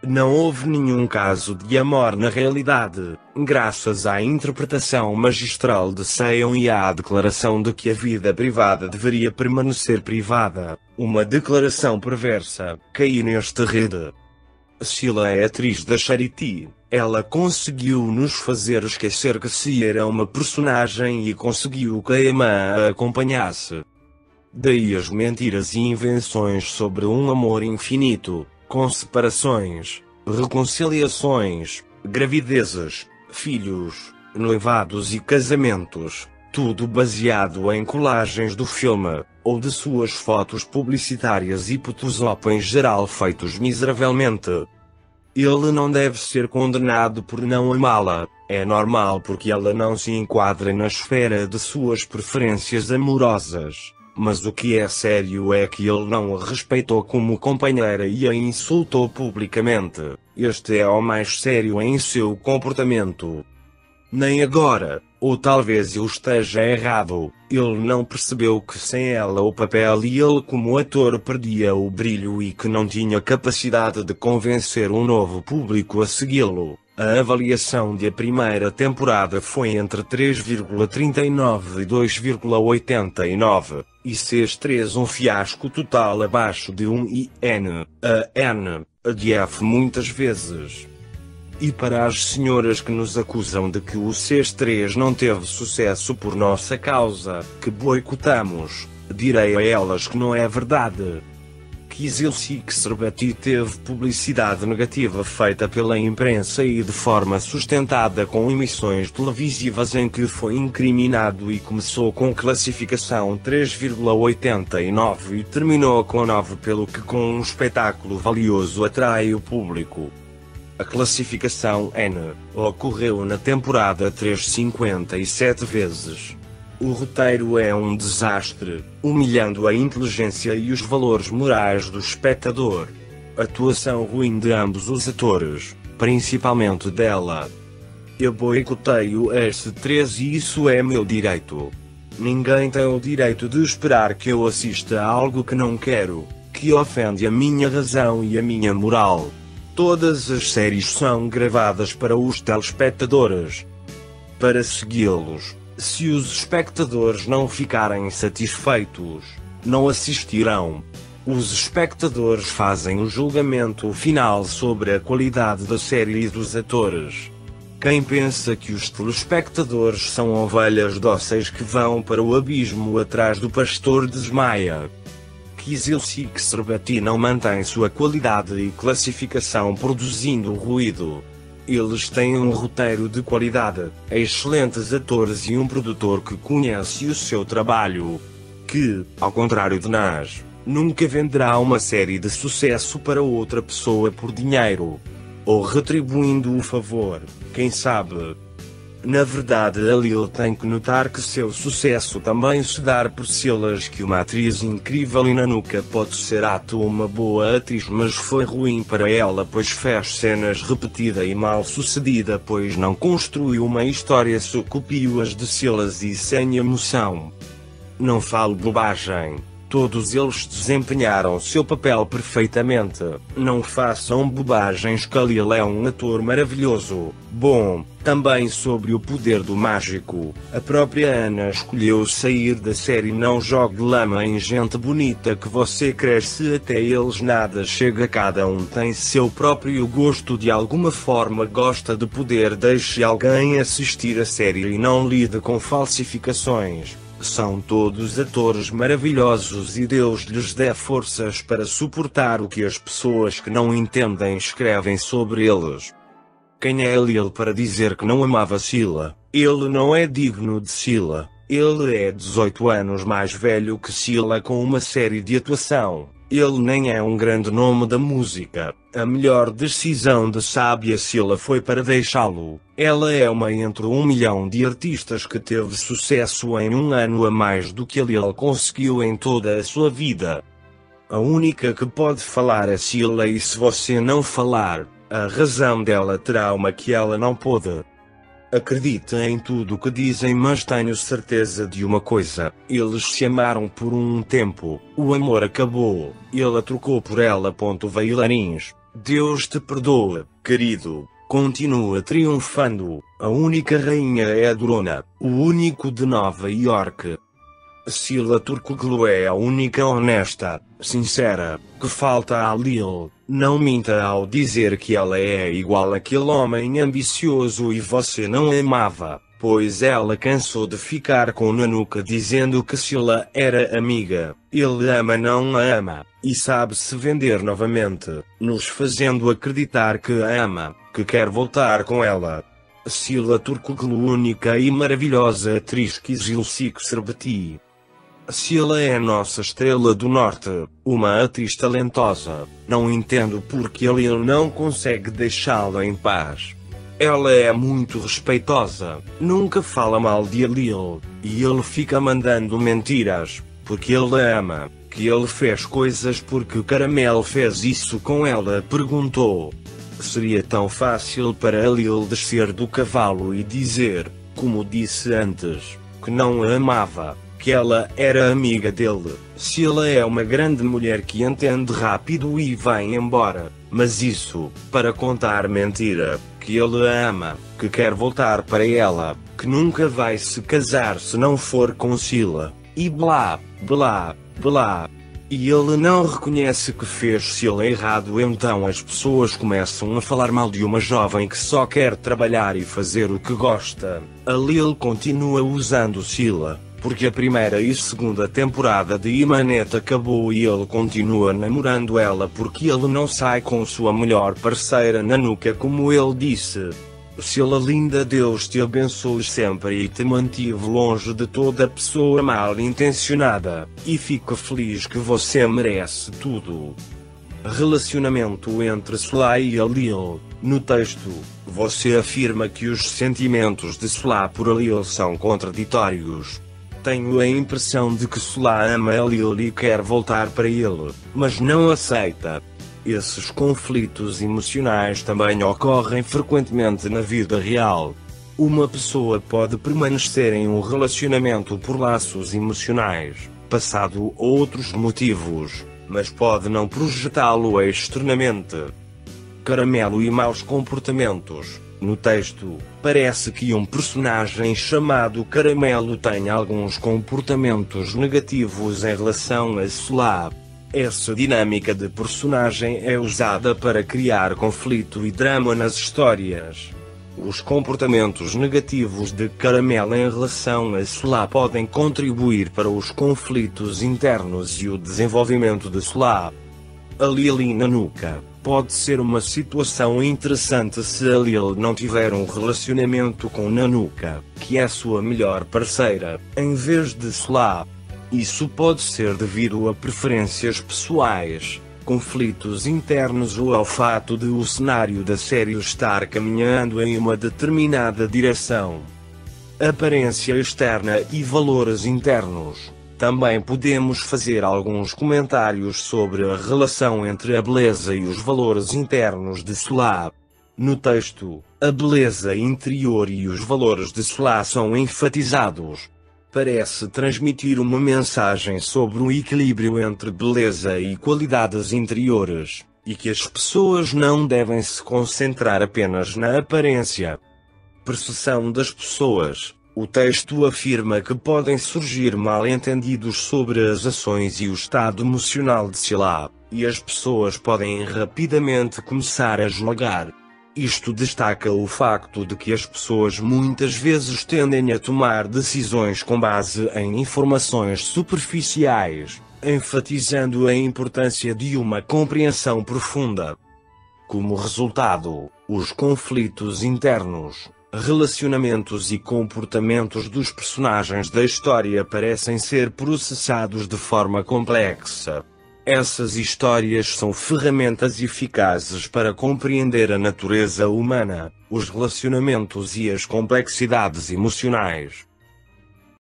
Não houve nenhum caso de amor na realidade, graças à interpretação magistral de Seon e à declaração de que a vida privada deveria permanecer privada, uma declaração perversa, caí nesta rede. Silla é atriz da Charity. Ela conseguiu nos fazer esquecer que Si era uma personagem e conseguiu que a Emma a acompanhasse. Daí as mentiras e invenções sobre um amor infinito, com separações, reconciliações, gravidezes, filhos, noivados e casamentos, tudo baseado em colagens do filme, ou de suas fotos publicitárias e Photoshop em geral feitos miseravelmente. Ele não deve ser condenado por não amá-la, é normal porque ela não se enquadra na esfera de suas preferências amorosas. Mas o que é sério é que ele não a respeitou como companheira e a insultou publicamente. Este é o mais sério em seu comportamento. Nem agora, ou talvez eu esteja errado, ele não percebeu que sem ela o papel e ele como ator perdia o brilho e que não tinha capacidade de convencer um novo público a segui-lo. A avaliação da primeira temporada foi entre 3,39 e 2,89, e CES3 um fiasco total abaixo de 1 IN, a N, a de F muitas vezes. E para as senhoras que nos acusam de que o CES3 não teve sucesso por nossa causa, que boicotamos, direi a elas que não é verdade. Kizilcik-Serbati teve publicidade negativa feita pela imprensa e de forma sustentada com emissões televisivas em que foi incriminado e começou com classificação 3,89 e terminou com 9 pelo que com um espetáculo valioso atrai o público. A classificação N ocorreu na temporada 3,57 vezes. O roteiro é um desastre, humilhando a inteligência e os valores morais do espectador. Atuação ruim de ambos os atores, principalmente dela. Eu boicotei o S3 e isso é meu direito. Ninguém tem o direito de esperar que eu assista a algo que não quero, que ofende a minha razão e a minha moral. Todas as séries são gravadas para os telespectadores. Para segui-los. Se os espectadores não ficarem satisfeitos, não assistirão. Os espectadores fazem o julgamento final sobre a qualidade da série e dos atores. Quem pensa que os telespectadores são ovelhas dóceis que vão para o abismo atrás do pastor desmaia. Kizilcik-Serbati não mantém sua qualidade e classificação produzindo ruído. Eles têm um roteiro de qualidade, excelentes atores e um produtor que conhece o seu trabalho. Que, ao contrário de nós, nunca venderá uma série de sucesso para outra pessoa por dinheiro. Ou retribuindo o favor, quem sabe. Na verdade, a Lil tem que notar que seu sucesso também se dá por Silas, que uma atriz incrível e Nanuka pode ser uma boa atriz, mas foi ruim para ela pois fez cenas repetida e mal sucedida pois não construiu uma história, só copiou-as de Silas e sem emoção. Não falo bobagem. Todos eles desempenharam seu papel perfeitamente. Não façam bobagens. Khalil é um ator maravilhoso. Bom, também sobre o poder do mágico. A própria Ana escolheu sair da série. Não jogue lama em gente bonita que você cresce até eles nada chega. Cada um tem seu próprio gosto, de alguma forma gosta de poder. Deixe alguém assistir a série e não lide com falsificações. São todos atores maravilhosos e Deus lhes dê forças para suportar o que as pessoas que não entendem escrevem sobre eles. Quem é Lil para dizer que não amava Silla? Ele não é digno de Silla. Ele é 18 anos mais velho que Silla com uma série de atuação. Ele nem é um grande nome da música. A melhor decisão de Sabia Silla foi para deixá-lo. Ela é uma entre 1 milhão de artistas que teve sucesso em um ano a mais do que ele conseguiu em toda a sua vida. A única que pode falar é Silla, e se você não falar, a razão dela terá uma que ela não pôde. Acredite em tudo o que dizem, mas tenho certeza de uma coisa: eles se amaram por um tempo, o amor acabou, ele a trocou por ela. Bailarins, Deus te perdoa, querido. Continua triunfando. A única rainha é a Dorona, o único de Nova York. Sila Turkoglu é a única honesta, sincera, que falta a Lil. Não minta ao dizer que ela é igual àquele homem ambicioso e você não a amava, pois ela cansou de ficar com Nanuka dizendo que Sila era amiga. Ele ama não a ama, e sabe se vender novamente, nos fazendo acreditar que a ama, que quer voltar com ela. Sila Turkoglu, única e maravilhosa atriz Kizilcik Serbeti. Sila é a nossa estrela do norte, uma atriz talentosa. Não entendo porque ele não consegue deixá-la em paz. Ela é muito respeitosa, nunca fala mal de Alil, e ele fica mandando mentiras, porque ele a ama, que ele fez coisas porque Caramel fez isso com ela. Perguntou. Seria tão fácil para Alil descer do cavalo e dizer, como disse antes, que não a amava, que ela era amiga dele. Sila é uma grande mulher que entende rápido e vai embora, mas isso, para contar mentira, que ele a ama, que quer voltar para ela, que nunca vai se casar se não for com Sila, e blá, blá, blá. E ele não reconhece que fez Sila errado, então as pessoas começam a falar mal de uma jovem que só quer trabalhar e fazer o que gosta. A Lil continua usando Sila, porque a primeira e segunda temporada de Imanet acabou e ele continua namorando ela porque ele não sai com sua melhor parceira Nanuka, como ele disse. Sila linda, Deus te abençoe sempre e te mantive longe de toda pessoa mal intencionada, e fico feliz que você merece tudo. Relacionamento entre Sila e Alil. No texto, você afirma que os sentimentos de Sila por Alil são contraditórios. Tenho a impressão de que Sila ama Alil e quer voltar para ele, mas não aceita. Esses conflitos emocionais também ocorrem frequentemente na vida real. Uma pessoa pode permanecer em um relacionamento por laços emocionais, passado ou outros motivos, mas pode não projetá-lo externamente. Caramelo e maus comportamentos. No texto, parece que um personagem chamado Caramelo tem alguns comportamentos negativos em relação a Sila. Essa dinâmica de personagem é usada para criar conflito e drama nas histórias. Os comportamentos negativos de Caramelo em relação a Sila podem contribuir para os conflitos internos e o desenvolvimento de Sila. Alil e Nanuka. Pode ser uma situação interessante se Alil não tiver um relacionamento com Nanuka, que é sua melhor parceira, em vez de Sila. Isso pode ser devido a preferências pessoais, conflitos internos ou ao fato de o cenário da série estar caminhando em uma determinada direção. Aparência externa e valores internos. Também podemos fazer alguns comentários sobre a relação entre a beleza e os valores internos de Sila. No texto, a beleza interior e os valores de Sila são enfatizados. Parece transmitir uma mensagem sobre o equilíbrio entre beleza e qualidades interiores, e que as pessoas não devem se concentrar apenas na aparência. Percepção das pessoas. O texto afirma que podem surgir mal-entendidos sobre as ações e o estado emocional de Sila, e as pessoas podem rapidamente começar a julgar. Isto destaca o facto de que as pessoas muitas vezes tendem a tomar decisões com base em informações superficiais, enfatizando a importância de uma compreensão profunda. Como resultado, os conflitos internos, relacionamentos e comportamentos dos personagens da história parecem ser processados de forma complexa. Essas histórias são ferramentas eficazes para compreender a natureza humana, os relacionamentos e as complexidades emocionais.